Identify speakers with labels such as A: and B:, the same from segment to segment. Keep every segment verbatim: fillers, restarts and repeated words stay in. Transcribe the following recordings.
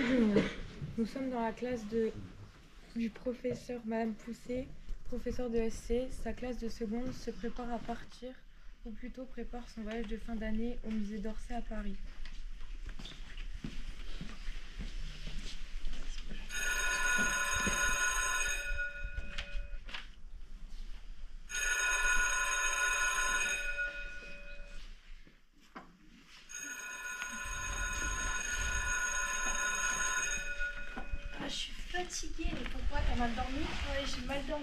A: Nous sommes dans la classe de, du professeur Madame Poussé, professeur de S C. Sa classe de seconde se prépare à partir, ou plutôt prépare son voyage de fin d'année au musée d'Orsay à Paris.
B: Ah, je suis fatiguée. Pourquoi? T'as mal dormi? Ouais, j'ai mal dormi.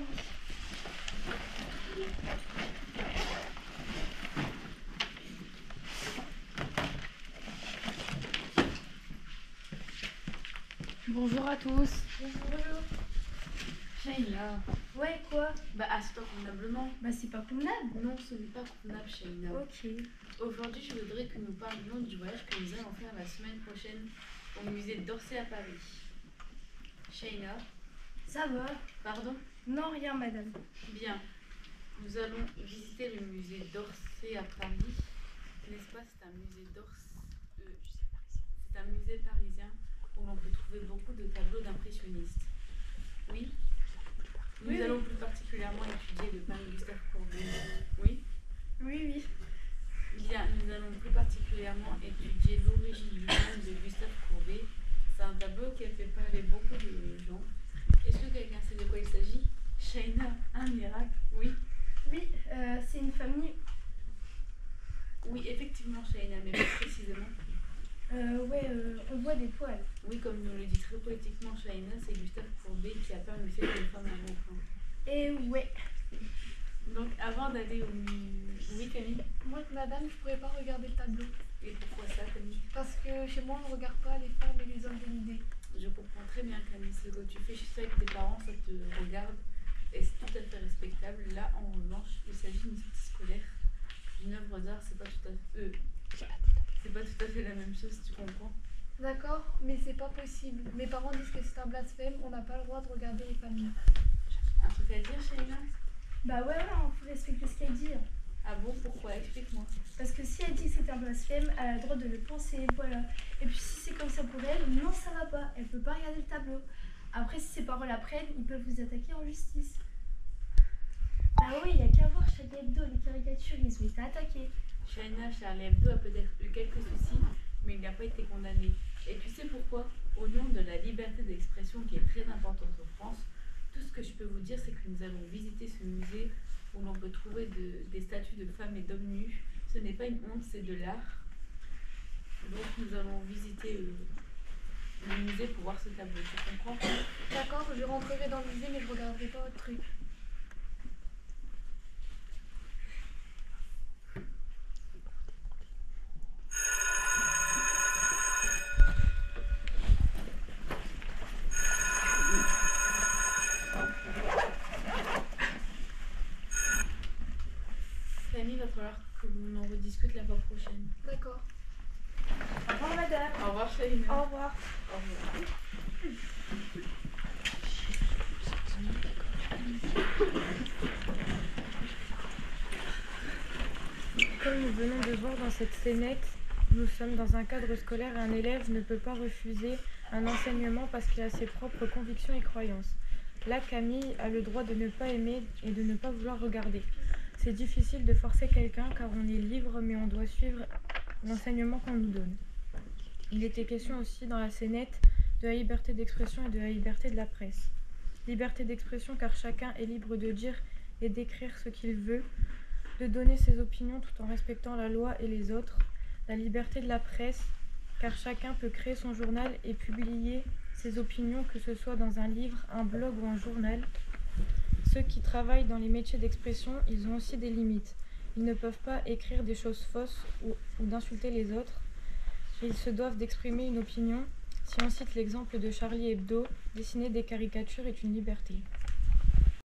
C: Bonjour à tous.
B: Bonjour.
C: Shaina.
B: Ouais, quoi?
C: Bah assieds-toi convenablement.
B: Bah, c'est pas convenable.
C: Non, ce n'est pas convenable, Shaina.
B: Ok.
C: Aujourd'hui, je voudrais que nous parlions du voyage que nous allons faire la semaine prochaine au musée d'Orsay à Paris. Shaina.
B: Ça va?
C: Pardon?
B: Non, rien, madame.
C: Bien. Nous allons visiter le musée d'Orsay à Paris. N'est-ce pas? C'est un musée d'Orsay. Euh, c'est un musée parisien où l'on peut trouver beaucoup de tableaux d'impressionnistes. Oui? Nous
B: Oui,
C: allons
B: oui.
C: plus particulièrement étudier le peintre Gustave Courbet. Oui?
B: Oui, oui.
C: Bien, nous allons plus particulièrement étudier l'origine du monde de Gustave Courbet. C'est un tableau qui a fait parler beaucoup de gens. Est-ce que quelqu'un sait de quoi il s'agit? Shaina, un miracle? Oui?
B: Oui, euh, c'est une famille.
C: Oui, effectivement, Shaina, mais plus précisément.
B: Euh, ouais, euh, on voit des poils.
C: Oui, comme nous le dit très poétiquement Shaina, c'est Gustave Courbet qui a peint le fait d'une femme à bon plan.
B: Et ouais.
C: Donc, avant d'aller au musée. Oui, Camille?
D: Moi, madame, je pourrais pas regarder le tableau.
C: Et pourquoi ça, Camille?
D: Parce que chez moi, on ne regarde pas les femmes et les hommes dénudés.
C: Je comprends très bien, Camille, ce que tu fais chez toi avec tes parents, ça te regarde et c'est tout à fait respectable. Là, en revanche, il s'agit d'une sortie scolaire, d'une œuvre d'art, c'est pas tout à fait. Euh, c'est pas tout à fait la même chose, tu comprends?
D: D'accord, mais c'est pas possible. Mes parents disent que c'est un blasphème, on n'a pas le droit de regarder les familles.
C: Un truc à dire, Shaina?
B: Bah ouais, ouais, on faut respecter ce qu'elle dit.
C: Ah bon, pourquoi? Explique-moi.
B: Parce que si elle dit que c'est un blasphème, elle a le droit de le penser, voilà. Et puis si c'est comme ça pour elle, non, ça va pas. Elle peut pas regarder le tableau. Après, si ses paroles apprennent, ils peuvent vous attaquer en justice. Ah oui, il y a qu'à voir Charlie Hebdo, les caricatures, ils ont été attaqués.
C: Shaina, Charlie Hebdo a peut-être eu quelques soucis, mais il n'a pas été condamné. Et tu sais pourquoi? Au nom de la liberté d'expression qui est très importante en France, tout ce que je peux vous dire, c'est que nous allons visiter ce musée où l'on peut trouver de, des statues de femmes et d'hommes nus. Ce n'est pas une honte, c'est de l'art. Donc nous allons visiter euh, le musée pour voir ce tableau, tu comprends?
D: D'accord, je rentrerai dans le musée, mais je regarderai pas votre truc.
C: Camille, il va falloir que l'on en rediscute la fois prochaine.
D: D'accord.
B: Au revoir, madame.
C: Au revoir, Shaina.
D: Au revoir.
C: Au revoir.
A: Comme nous venons de voir dans cette scénette, nous sommes dans un cadre scolaire et un élève ne peut pas refuser un enseignement parce qu'il a ses propres convictions et croyances. Là, Camille a le droit de ne pas aimer et de ne pas vouloir regarder. C'est difficile de forcer quelqu'un car on est libre mais on doit suivre l'enseignement qu'on nous donne. Il était question aussi dans la scénette de la liberté d'expression et de la liberté de la presse. Liberté d'expression car chacun est libre de dire et d'écrire ce qu'il veut, de donner ses opinions tout en respectant la loi et les autres. La liberté de la presse car chacun peut créer son journal et publier ses opinions, que ce soit dans un livre, un blog ou un journal. Ceux qui travaillent dans les métiers d'expression, ils ont aussi des limites. Ils ne peuvent pas écrire des choses fausses ou, ou d'insulter les autres. Ils se doivent d'exprimer une opinion. Si on cite l'exemple de Charlie Hebdo, dessiner des caricatures est une liberté.